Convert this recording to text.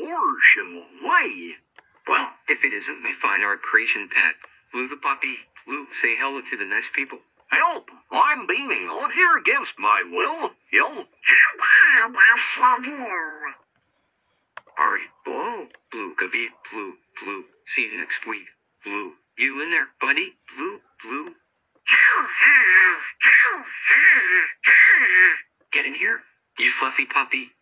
portion away. Well, if it isn't my fine art creation pet, Blue the puppy. Blue, say hello to the nice people. Help! I'm beaming out here against my will. You'll... Alright, whoa. Blue, Gabby, Blue, Blue. See you next week. Blue, you in there, buddy? Blue, Blue. Get in here, you fluffy puppy.